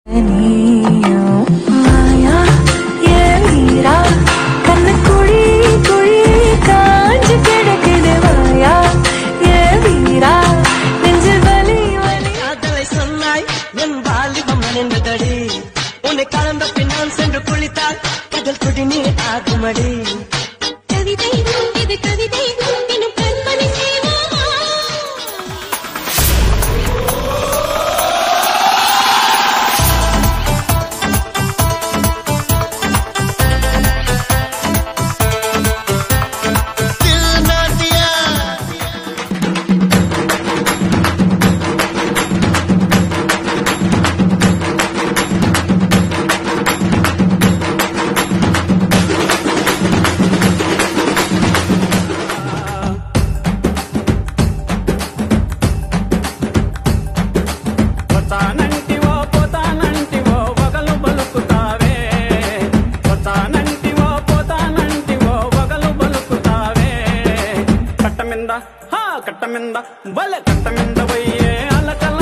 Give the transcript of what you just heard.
உன்னை கலந்த பின்னால் சென்று குளித்தால் கடல் குடிநீர் ஆகுமடி. கவிதை இது கவிதை இன்னும் கற்பனை செய்வோமா? కట్టమింద బల కట్టమింద పోయే అలకల